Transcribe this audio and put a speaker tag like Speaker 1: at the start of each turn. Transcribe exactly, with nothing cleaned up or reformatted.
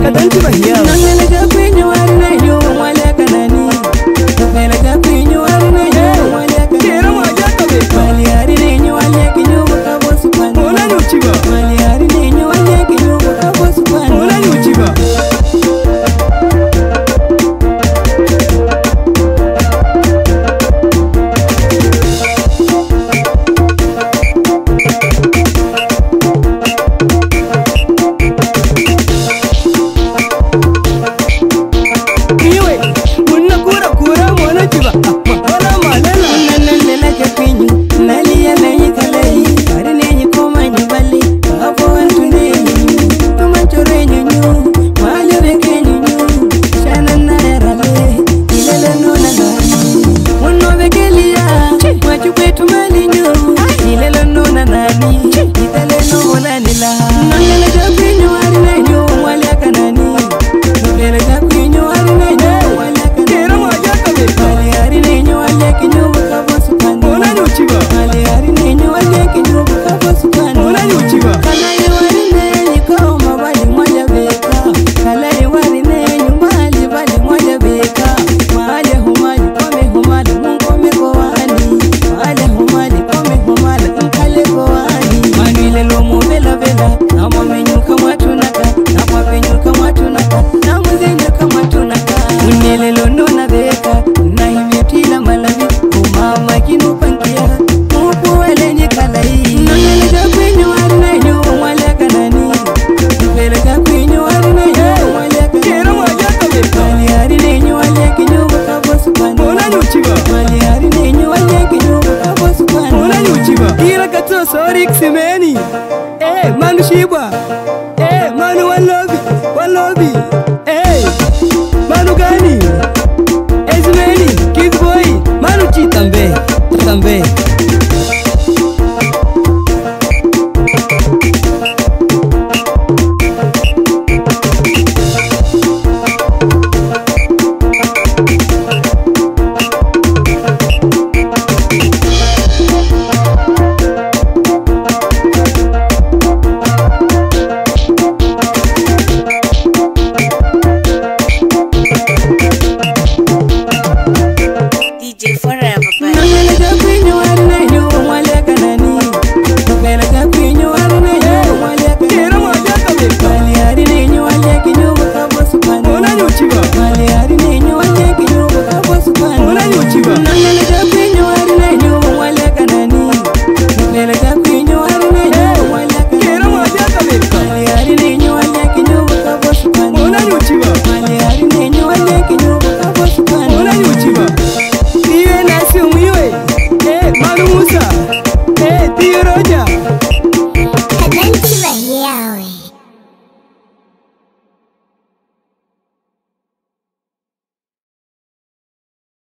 Speaker 1: danci bahiya
Speaker 2: nangala ga pinyo arne yo wale kanani nangala ga pinyo arne yo wale kanani
Speaker 1: kera ma ja ka be
Speaker 2: wali arne yo wale kinyo ka bosu pan
Speaker 1: ona nyuchi ba
Speaker 2: wali arne yo wale kinyo ka bosu pan
Speaker 1: ona nyuchi ba Sorik Simeni, eh Manu Shiba, eh Manu Walobi, Walobi, eh Manu Gani, eh Simeni, Kid Boy, Manu Chi tambe, tambe.
Speaker 2: Nangala ga pinyo arne yo wale kanani nangala